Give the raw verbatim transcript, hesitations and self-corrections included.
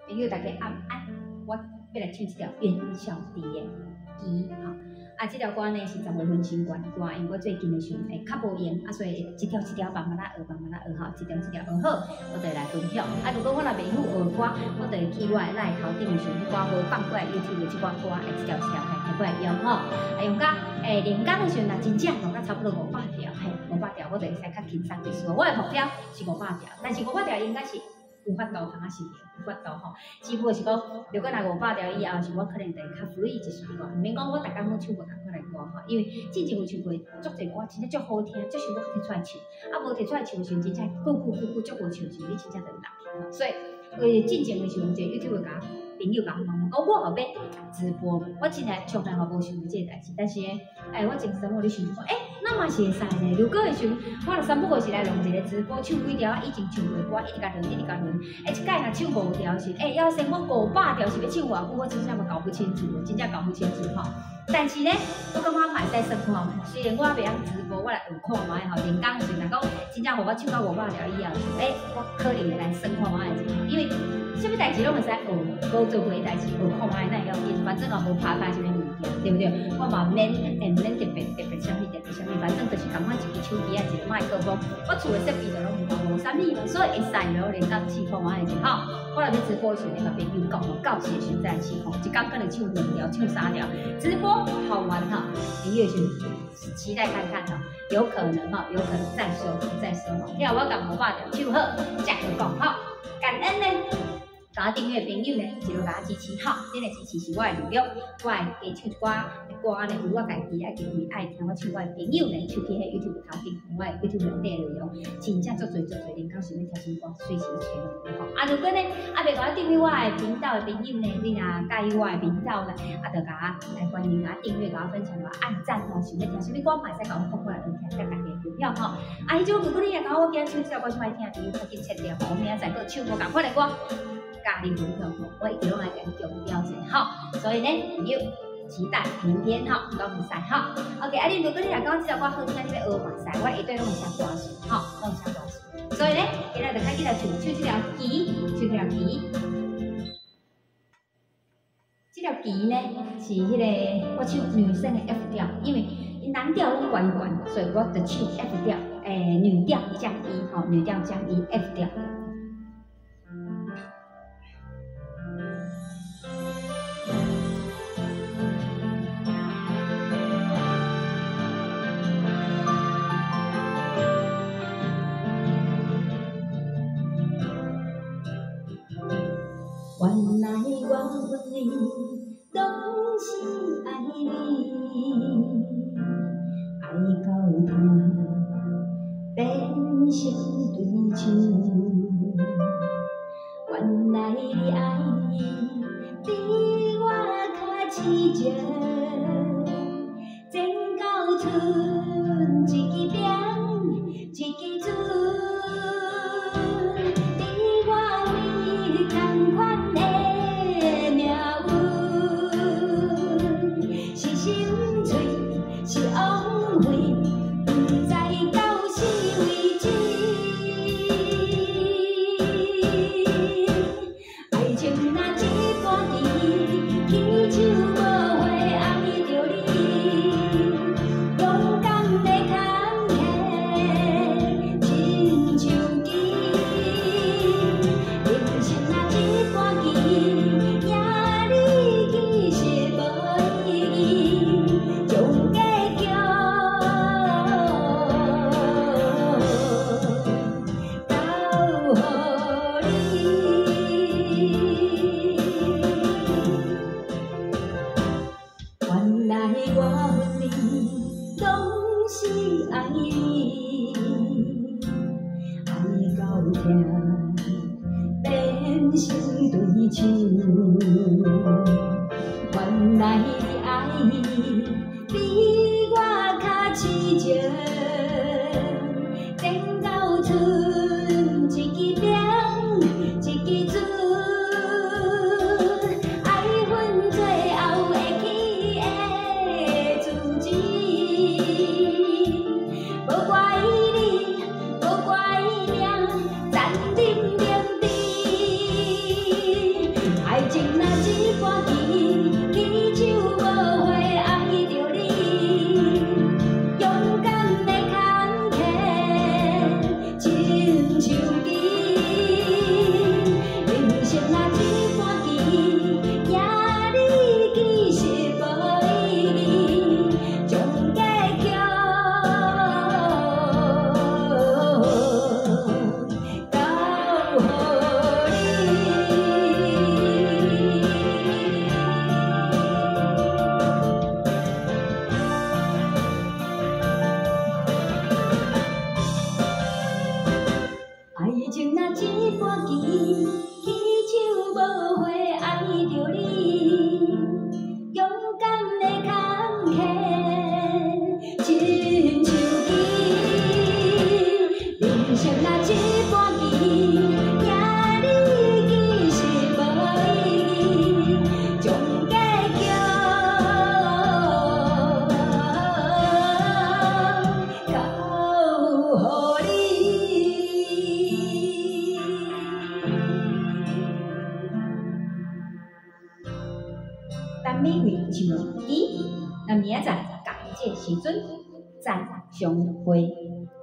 朋友大家安安，我要来唱一条元宵节的歌吼。啊，这条歌呢是十月份新歌的歌，因为我最近的时候会较无用，啊，所以一条一条慢慢仔学，慢慢仔学吼，一条一条学好，我就来分享。啊，如果我若袂晓学歌，我就会去我的赖头顶的时候，歌无放过来 YouTube 的即款歌，会一条一条来摕过来用吼。啊，用到诶连讲的时候，若真正用到差不多五百条，嘿，五百条我就会使较轻松一丝。我的目标是五百条，但是五百条应该是。有法度通啊是有法度吼，只不过是讲，如果若五百条以后，是我可能会较 free 一丝个，毋免讲我逐工拢唱无同款的歌吼，因为之前有唱过足侪歌，真正足好听，足想要摕出来唱，啊无摕出来唱的时候，真正久久久久足无唱的时候，你真正就会落去吼。所以，为进前的时候，一个 YouTube 甲朋友甲我问讲，我后尾直播，我真系从来嘛无想过这个代志，但是诶，哎，我前阵我咧想讲，诶、欸，那嘛是会使呢。如果的时候，我若三不五时来弄一个直播，唱几条以前唱过的歌，一直甲轮，一直甲轮。诶，一届若唱五条是，诶、欸，要先我五百条是要唱偌久，我真正嘛搞不清楚，真正搞不清楚吼。但是呢，我感觉嘛会使算看觅，虽然我袂晓直播，我来学看觅吼。连讲是若讲真正互我唱到五百条以后，诶、欸，我可能会来算看觅者，因为啥物代志拢会使学，无做过的代志学看觅那会要紧，反正也无拍拍什么物件，对不对？我嘛免诶免特别特别啥物特别啥物，反正就是共款一支手机啊，一个麦克风，我厝的设备就拢无无啥物，所以会使咯，连讲试看觅者吼。我内面直播的时候，你甲朋友讲吼，到时的时候再来试看，一工可能唱两条，唱三条，直播好玩哈，朋友就期待看看哈，有可能哈，有可能再说再说哈。听我讲五百条唱好，才去讲好，感恩呢。甲我订阅的朋友呢，一路甲我支持好，恁的支持是我的力量。我会加唱一寡歌呢，有我家己爱认为爱听我唱歌的朋友呢，手去迄 YouTube 头顶，我的 YouTube 内底内容，真正足侪足侪，连到想要听什么歌，随时找落去吼。啊，如果呢，啊袂甲我订阅我的频道的朋友呢，你若介意我的频道呢，啊，就甲我来欢迎甲我订阅，甲我分享，甲我按赞吼，想要听什么歌，嘛会使甲我放过来听，甲家己的分享吼。啊，迄种如果你也甲我今唱这条歌，想爱听的朋友，快紧切掉，我明仔载搁唱无共款的歌。家己分享吼，我一直拢来甲你强调者吼，所以呢，朋友期待明天吼，都会使吼。OK， 啊，你如果你若讲这条歌好听，你要学嘛使，我下底拢会写歌词吼，拢会写歌词。所以呢，今日就开始来唱唱这条歌，唱这条歌。这条歌呢是迄个我唱女生的 F 调，因为男调拢悬悬，所以我就唱 F 调，诶，女调降一吼，女调降一 F 调。原来我问你，拢是爱你，爱到痛，变成对手。原来你爱比我较痴情，前到春一支冰，一支水。是枉费，不知到死为止。爱情若一盘棋，起手无会爱着你，勇敢的扛起，亲像旗。人生若一盘棋，赢你其实无意义，将计。变成对手，原来你爱比我较痴情，前到春一支冰，一支水，爱阮最后会起的自知，无怪你，无怪命，残忍。 美味唱机，那明仔载同这时阵再相会。